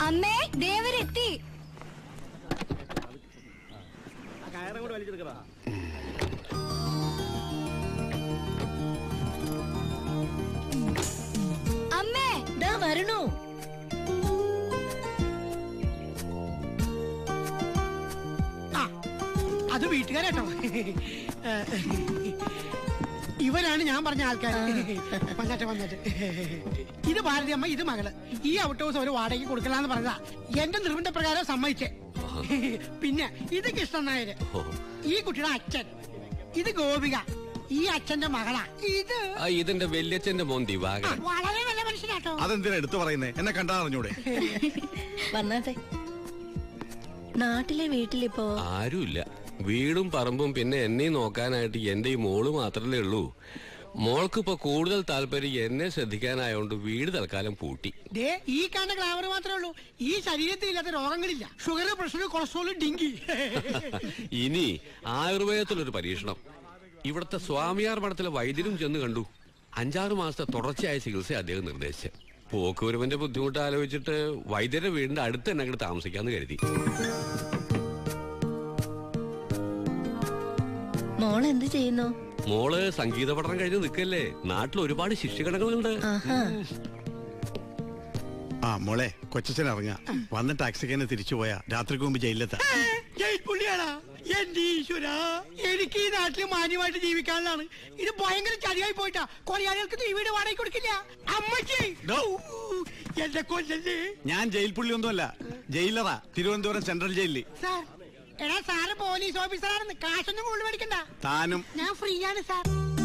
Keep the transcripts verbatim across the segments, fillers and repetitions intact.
അമ്മേ ദേവരെത്തി. അമ്മേ ദാ വരണു. അത് വീട്ടുകാരട്ടോ. ഇവരാണ് ഞാൻ പറഞ്ഞ ആൾക്കാർ. വന്നിട്ട് വന്നിട്ട് ഇത് ഭാരതി അമ്മ, ഇത് മകള്. ഈ ഔട്ട് ഹൗസ് ഒരു വാടകയ്ക്ക് കൊടുക്കലാന്ന് പറഞ്ഞതാ. എന്റെ നിർബന്ധപ്രകാരം സമ്മതിച്ചേ. പിന്നെ ഇത് കൃഷ്ണൻ നായര്, ഈ കുട്ടിയുടെ അച്ഛൻ. ഇത് ഗോപിക, ഈ അച്ഛന്റെ മകളാ. ഇത് ഇതിന്റെ വല്യച്ഛന്റെ മോൻ ദിവാകരൻ. വളരെ നല്ല മനുഷ്യനാട്ടോ. അതെന്തിനാ എടുത്തു പറയുന്നേ? എന്നെ കണ്ടാ അറിഞ്ഞൂടെ? വന്നാട്ടെ. നാട്ടിലെ വീട്ടിലിപ്പോ ആരുമില്ല. വീടും പറമ്പും പിന്നെ എന്നെ നോക്കാനായിട്ട് എന്റെ ഈ മോള് മാത്രമേ ഉള്ളൂ. മോൾക്കിപ്പോ കൂടുതൽ താല്പര്യം എന്നെ ശ്രദ്ധിക്കാനായോണ്ട് വീട് തൽക്കാലം പൂട്ടി. ഈ കാണുന്ന ഗ്ലാമർ മാത്രമേ ഉള്ളൂ. ഈ ശരീരത്തിൽ ഇല്ലാത്ത രോഗങ്ങളില്ല. ഷുഗർ, പ്രഷർ, കൊളസ്ട്രോൾ, ഡിങ്കി. ഇനി ആയുർവേദത്തിലൊരു പരീക്ഷണം. ഇവിടുത്തെ സ്വാമിയാർ മഠത്തിലെ വൈദ്യരും ചെന്ന് കണ്ടു. അഞ്ചാറ് മാസത്തെ തുടർച്ചയായ ചികിത്സ അദ്ദേഹം നിർദ്ദേശിച്ചു. പോക്കുവരവന്റെ ബുദ്ധിമുട്ട് ആലോചിച്ചിട്ട് വൈദ്യരുടെ വീടിന്റെ അടുത്ത് തന്നെ അങ്ങോട്ട് താമസിക്കാന്ന് കരുതി. മോൾ എന്ത് ചെയ്യുന്നു? മോള് സംഗീത പഠനം കഴിഞ്ഞ് നിൽക്കല്ലേ. നാട്ടിൽ ഒരുപാട് ശിഷ്യഗണങ്ങളുണ്ട്. ആ മോളെ, കൊച്ചച്ഛൻ ഇറങ്ങാ. വന്ന് ടാക്സിക്ക് തന്നെ തിരിച്ചു പോയാ രാത്രിക്ക് മുമ്പ് ജയിലിലെത്താ. എന്റെ ഈശ്വര, എനിക്ക് ഈ നാട്ടിൽ മാന്യമായിട്ട് ജീവിക്കാനുള്ളതാണ്. ഇത് ഭയങ്കര ചതിയായി പോയിട്ടാ. കൊലയാളികൾക്ക് ഈ വീട് വാടകയ്ക്ക് കൊടുക്കില്ല. അമ്മച്ചി എന്റെ കൊല്ലല്ലേ. ഞാൻ ജയിൽ പുള്ളി ഒന്നുമല്ല, ജയിലറാ. തിരുവനന്തപുരം സെൻട്രൽ ജയിലിൽ. സാർ, എടാ സാറ് പോലീസ് ഓഫീസറാണെന്ന്. കാശൊന്നും കൂടുതൽ മേടിക്കണ്ട. താനും ഞാൻ ഫ്രീ ആണ് സാർ.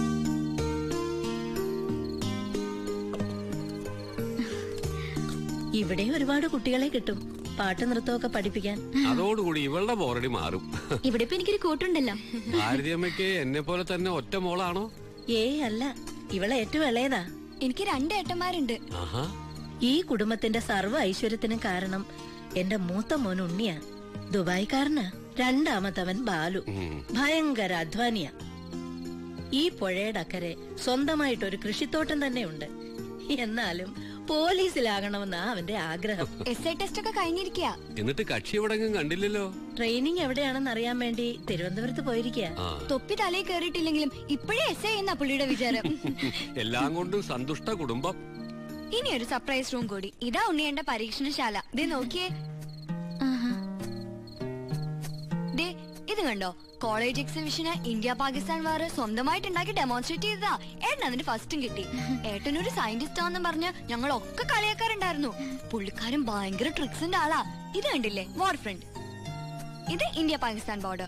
ഇവിടെ ഒരുപാട് കുട്ടികളെ കിട്ടും പാട്ട് നൃത്തമൊക്കെ പഠിപ്പിക്കാൻ. അതോടുകൂടി ഇവളുടെ ബോറടി മാറും. ഇവിടെ ഇപ്പൊ എനിക്കൊരു കൂട്ടുണ്ടല്ലോ. ഭാരതിയമ്മയ്ക്ക് എന്നെ പോലെ തന്നെ ഒറ്റ മോളാണോ? ഏയ് അല്ല, ഇവളെ ഏറ്റവും ഇളയതാ. എനിക്ക് രണ്ട് ഏട്ടന്മാരുണ്ട്. ഈ കുടുംബത്തിന്റെ സർവ്വ ഐശ്വര്യത്തിനും കാരണം എന്റെ മൂത്ത മോൻ ഉണ്ണിയാ. ദുബായ്ക്കാരനാ. രണ്ടാമത്തവൻ ബാലു, ഭയങ്കര അധ്വാനിയാ. ഈ പുഴയുടെ അക്കരെ സ്വന്തമായിട്ടൊരു കൃഷിത്തോട്ടം തന്നെ ഉണ്ട്. എന്നാലും പോലീസിലാകണമെന്നാ അവന്റെ ആഗ്രഹം. എസ് ഐ ടെസ്റ്റ് ഒക്കെ കഴിഞ്ഞിരിക്കുക. എന്നിട്ട് കക്ഷി എവിടെങ്കിലും കണ്ടില്ലല്ലോ. ട്രെയിനിങ് എവിടെയാണെന്ന് അറിയാൻ വേണ്ടി തിരുവനന്തപുരത്ത് പോയിരിക്കുക. തൊപ്പി തലയിൽ കയറിയിട്ടില്ലെങ്കിലും ഇപ്പോഴേ എസ് ഐ എന്നാ പുള്ളിയുടെ വിചാരം. എല്ലാം കൊണ്ടും സന്തുഷ്ട കുടുംബം. ഇനി ഒരു സർപ്രൈസ് റൂം കൂടി. ഇതാ ഉണ്ണിയന്റെ പരീക്ഷണശാല. ദേ നോക്കിയേ. ദേ ഇത് കണ്ടോ? കോളേജ് എക്സിബിഷന് ഇന്ത്യ പാകിസ്ഥാൻ വാർ സ്വന്തമായിട്ട് ഉണ്ടാക്കി ഡെമോൺസ്ട്രേറ്റ് ചെയ്തതാ. ഏട്ടൻ അതിന് ഫസ്റ്റും കിട്ടി. ഏട്ടനൊരു സയന്റിസ്റ്റ് ആണെന്ന് പറഞ്ഞ് ഞങ്ങളൊക്കെ കളിയാക്കാറുണ്ടായിരുന്നു. പുള്ളിക്കാരൻ ഭയങ്കര ട്രിക്സിന്റെ ആളാ. ഇത് കണ്ടില്ലേ, വാർ ഫ്രണ്ട്. ഇത് ഇന്ത്യ പാകിസ്ഥാൻ ബോർഡർ.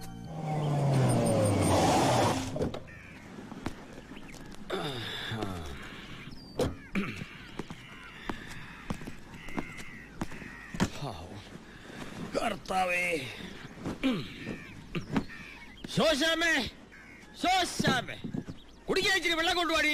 കർത്താവേ, ശോശാമേ, ശോശാമേ, കുടിക്കാൻ ഇച്ചിരി വെള്ളം കൊണ്ടുപോടി.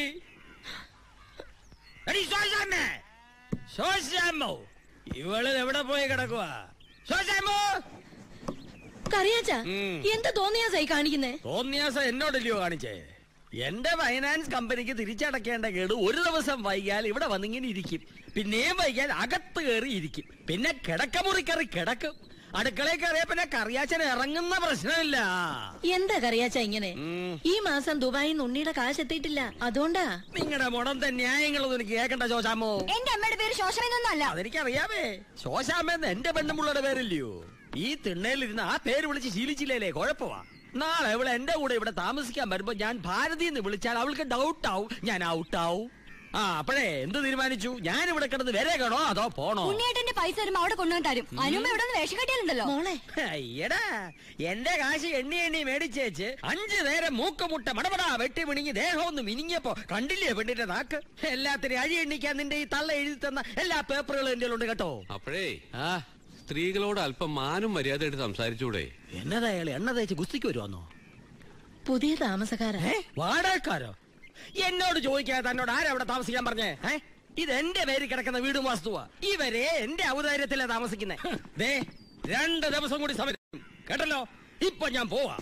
ശോശാമോ, ഇവള് എവിടെ പോയി കിടക്കുവാ? ശോശാമോ, കറിയാച്ചാ എന്താ തോന്നിയാസായി കാണിക്കുന്നേ? തോന്നിയാസ എന്നോടല്ലയോ കാണിച്ചേ? എന്റെ ഫൈനാൻസ് കമ്പനിക്ക് തിരിച്ചടക്കേണ്ട കേട് ഒരു ദിവസം വൈകിയാൽ ഇവിടെ വന്നിങ്ങനെ ഇരിക്കും. പിന്നെയും വൈകിയാൽ അകത്ത് കയറി ഇരിക്കും. പിന്നെ കിടക്കമുറി കയറി കിടക്കും. അടുക്കളയിൽ കയറിയ പിന്നെ കറിയാച്ചൻ ഇറങ്ങുന്ന പ്രശ്നമില്ല. എന്താ കറിയാച്ച ഇങ്ങനെ? ഈ മാസം ദുബായിൽ ഉണ്ണിയുടെ കാശ് എത്തിയിട്ടില്ല, അതുകൊണ്ടാ. നിങ്ങളുടെ മുടന്ത ന്യായങ്ങളൊന്നും എനിക്ക് കേൾക്കണ്ട ശോശാമോ. എന്റെ അമ്മയുടെ പേര് ശോശാമെന്നല്ല. അതെനിക്കറിയാമേ. ശോശാമെന്ന് എന്റെ പെണ്ണുമുള്ളയുടെ പേരില്ലയോ? ഈ തിണ്ണയിലിരുന്ന് ആ പേര് വിളിച്ച് ശീലിച്ചില്ലേ, കുഴപ്പമാ. നാളെ അവൾ എന്റെ കൂടെ ഇവിടെ താമസിക്കാൻ വരുമ്പോ ഞാൻ ഭാരതി എന്ന് വിളിച്ചാൽ അവൾക്ക് ഡൗട്ട് ആവും, ഞാൻ ഔട്ടാവും. ആ അപ്പഴേ എന്ത് തീരുമാനിച്ചു? ഞാൻ ഇവിടെ കിടന്ന് വരേക്കണോ അതോ പോണോ? ഉണ്ണിയേട്ടന്റെ പൈസ വരുമ്പോ അവിടെ കൊണ്ടുവന്ന് തരും. അനുമ്പ ഇവിടെ വേഷം കെട്ടിയാലുണ്ടല്ലോ. എടാ, എന്റെ കാശ് എണ്ണി എണ്ണി മേടിച്ചേച്ച് അഞ്ചു നേരം മൂക്കുമുട്ട മടപടാ വെട്ടി മിണിങ്ങി ദേഹം ഒന്ന് മിനിങ്ങിയപ്പോ കണ്ടില്ലേ പെണ്ണിന്റെ നാക്ക്? എല്ലാത്തിനും അഴി എണ്ണിക്കാൻ നിന്റെ ഈ തള്ള എഴുതി തന്ന എല്ലാ പേപ്പറുകളും എന്റെ ഉണ്ട് കേട്ടോ. അപ്പഴേ ആ സ്ത്രീകളോട് അല്പം മാനും മര്യാദയായിട്ട് സംസാരിച്ചൂടെ? എന്നതാ അയാൾ എണ്ണ തേച്ച് ഗുസ്തിക്ക് വരുവാന്നോ? പുതിയ താമസക്കാരാ. വാടകക്കാരോ? എന്നോട് ചോദിക്കാതെ തന്നോട് ആരവിടെ താമസിക്കാൻ പറഞ്ഞേ? ഇത് എന്റെ പേര് കിടക്കുന്ന വീടും വാസ്തുവാ. ഇവരെ എന്റെ ഔദാര്യത്തിലാ താമസിക്കുന്നേ. ദേ, രണ്ട് ദിവസം കൂടി സമയം കേട്ടല്ലോ. ഇപ്പൊ ഞാൻ പോവാ.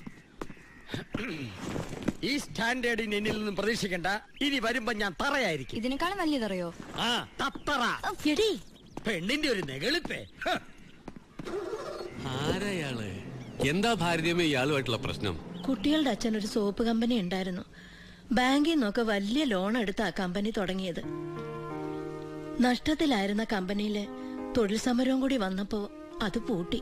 ഈ സ്റ്റാൻഡേർഡിന് എന്നിൽ നിന്നും പ്രതീക്ഷിക്കണ്ട. ഇനി വരുമ്പോ ഞാൻ തറയായിരിക്കും. ഇതിനേക്കാളും വലിയതറിയോ? ആ തത്തറ. പെണ്ണിന്റെ ഒരു നെകളിപ്പേ. ആരയാള്? എന്താ ഭാരതീയമേ ഇയാളുമായിട്ടുള്ള പ്രശ്നം? കുട്ടികളുടെ അച്ഛൻ ഒരു സോപ്പ് കമ്പനി ഉണ്ടായിരുന്നു. ബാങ്കിൽ നിന്നൊക്കെ വലിയ ലോൺ എടുത്ത് ആ കമ്പനി തുടങ്ങിയത്. നഷ്ടത്തിലായിരുന്ന കമ്പനിയില് തൊഴിൽ സമരവും കൂടി വന്നപ്പോ അത് പൂട്ടി.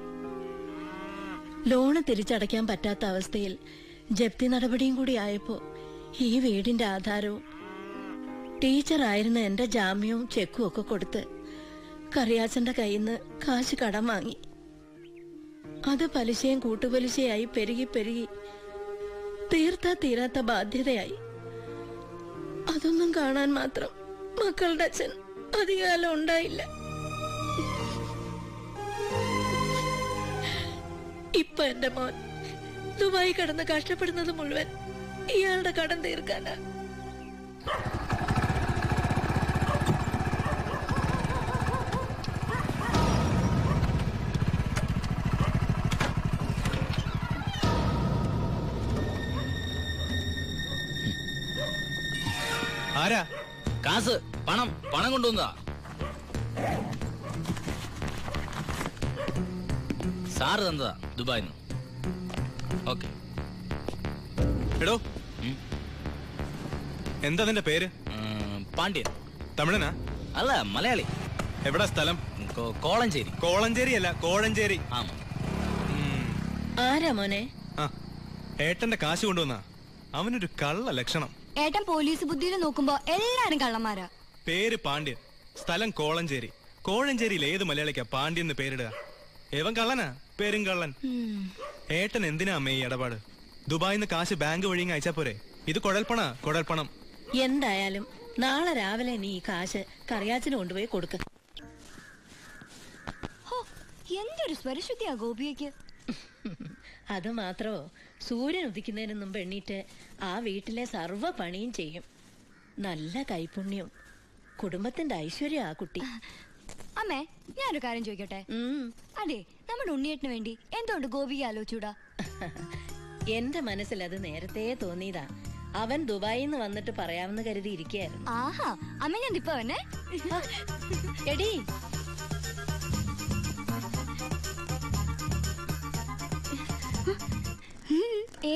ലോണ് തിരിച്ചടയ്ക്കാൻ പറ്റാത്ത അവസ്ഥയിൽ ജപ്തി നടപടിയും കൂടി ആയപ്പോ ഈ വീടിന്റെ ആധാരവും ടീച്ചറായിരുന്ന എന്റെ ജാമ്യവും ചെക്കും ഒക്കെ കൊടുത്ത് കറിയാച്ചന്റെ കയ്യിൽ നിന്ന് കാശ് കടം വാങ്ങി. അത് പലിശയും കൂട്ടുപലിശയായി പെരുകി പെരുകി തീർത്താ തീരാത്ത ബാധ്യതയായി. അതൊന്നും കാണാൻ മാത്രം മക്കളുടെ അച്ഛൻ അധികാലം ഉണ്ടായില്ല. ഇപ്പൊ എന്റെ മോൻ ദുബായി കടന്ന് കഷ്ടപ്പെടുന്നത് മുഴുവൻ ഇയാളുടെ കടം തീർക്കാനാ. ആരാ? കാസ്, പണം പണം കൊണ്ടുവന്നതാ. സാറ് തന്നതാ ദുബായിന്ന്. ഓക്കെ. എടോ, എന്താ നിന്റെ പേര്? പാണ്ഡ്യൻ. തമിഴനാ? അല്ല, മലയാളി. എവിടാ സ്ഥലം? കോളഞ്ചേരി. കോളഞ്ചേരി അല്ല, കോഴഞ്ചേരി. ആമാ. ആരാ മോനെ? ആ, ഏട്ടന്റെ കാശ് കൊണ്ടുവന്നാ. അവനൊരു കള്ള ലക്ഷണം. ഏട്ടൻ പോലീസ് ബുദ്ധിയിൽ നോക്കുമ്പോ എല്ലാരും കള്ളന്മാരാ. പേര് പാണ്ഡ്യൻ, സ്ഥലം കോളഞ്ചേരി. കോഴഞ്ചേരിയിൽ ഏത് മലയാളിക്കാ പാണ്ഡ്യൻ പേരിടുക? ഏവൻ കള്ളനാ, പേരും കള്ളൻ. ഏട്ടൻ എന്തിനാ അമ്മേ ഈ ഇടപാട്? ദുബായിന്ന് കാശ് ബാങ്ക് വഴി അയച്ചാ പോരെ? ഇത് കുഴൽപ്പണ കുഴൽപ്പണം. എന്തായാലും നാളെ രാവിലെ നീ ഈ കാശ് കറിയാച്ചിന് കൊണ്ടുപോയി കൊടുക്ക. എന്തൊരു സ്വരശുദ്ധിയാ ഗോപിയക്ക്. അത് മാത്രമോ, സൂര്യൻ ഉദിക്കുന്നതിന് മുമ്പ് എണ്ണീറ്റ് ആ വീട്ടിലെ സർവ്വ പണിയും ചെയ്യും. നല്ല കൈപുണ്യം, കുടുംബത്തിന്റെ ഐശ്വര്യം ആ കുട്ടി. അമ്മേ, ഞാനൊരു കാര്യം ചോദിക്കട്ടെ? അതെ, നമ്മുടെ ഉണ്ണിയേട്ടന് വേണ്ടി എന്തുകൊണ്ട് ഗോപിക ആലോചിച്ചൂടാ? എന്റെ മനസ്സിൽ അത് നേരത്തെ തോന്നിയതാ. അവൻ ദുബായിൽ നിന്ന് വന്നിട്ട് പറയാമെന്ന് കരുതി ഇരിക്കുകയായിരുന്നു. ആഹാ, അമ്മ ഞാൻ ഇപ്പൊ വന്നെ. എടി, ഏ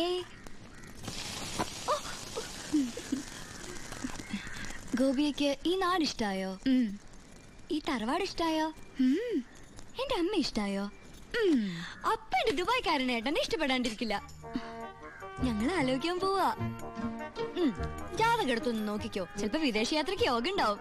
ഗോപിയക്ക് ഈ നാട് ഇഷ്ടായോ? ഈ തറവാട് ഇഷ്ടായോ? എന്റെ അമ്മ ഇഷ്ടായോ? അപ്പൊ എന്റെ ദുബായ്ക്കാരനേട്ടനെ ഇഷ്ടപ്പെടാണ്ടിരിക്കില്ല. ഞങ്ങൾ ആലോചിക്കാൻ പോവാ. ജാതകം എടുത്തൊന്ന് നോക്കിക്കോ, ചിലപ്പോ വിദേശ യാത്രക്ക് യോഗ ഉണ്ടാവും.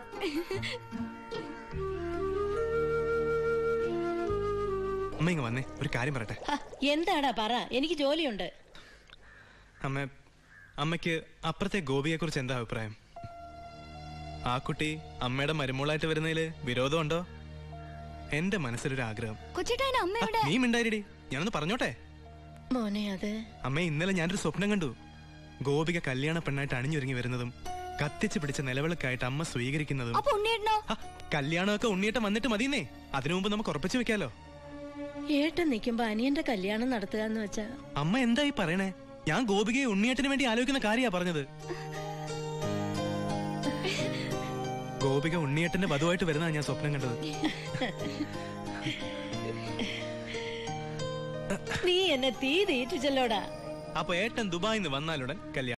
വന്നേ, ഒരു കാര്യം പറയട്ടെ. എന്താടാ പറ, എനിക്ക് ജോലിയുണ്ട്. അമ്മ, അമ്മയ്ക്ക് അപ്പുറത്തെ ഗോപിയെ കുറിച്ച് എന്താ അഭിപ്രായം? ആ കുട്ടി അമ്മയുടെ മരുമോളായിട്ട് വരുന്നതില് വിരോധമുണ്ടോ? എന്റെ മനസ്സിലൊരു ആഗ്രഹം. നീ മിണ്ടായിരടി, ഞാനൊന്ന് പറഞ്ഞോട്ടെ. മോനെ, അത് അമ്മ, ഇന്നലെ ഞാനൊരു സ്വപ്നം കണ്ടു. ഗോപിക കല്യാണ പെണ്ണായിട്ട് അണിഞ്ഞൊരുങ്ങി വരുന്നതും കത്തിച്ച് പിടിച്ച നിലവിളക്കായിട്ട് അമ്മ സ്വീകരിക്കുന്നതും. കല്യാണമൊക്കെ ഉണ്ണിയേട്ടൻ വന്നിട്ട് മതിയെന്നേ. അതിനു മുമ്പ് നമുക്ക് ഉറപ്പിച്ചു വെക്കാലോ. ഏട്ടൻ നിൽക്കുമ്പോ അനിയന്റെ കല്യാണം നടത്തുക എന്ന് വെച്ചാ? അമ്മ എന്തായി പറയണേ? ഞാൻ ഗോപികയെ ഉണ്ണിയേട്ടന് വേണ്ടി ആലോചിക്കുന്ന കാര്യാ പറഞ്ഞത്. ഗോപിക ഉണ്ണിയേട്ടന്റെ വധുവായിട്ട് വരുന്നതാ ഞാൻ സ്വപ്നം കണ്ടത്. നീ എന്നെ തീ തീറ്റിച്ചല്ലോടാ. അപ്പൊ ഏട്ടൻ ദുബായിന്ന് വന്നാലുടൻ കല്യാണം.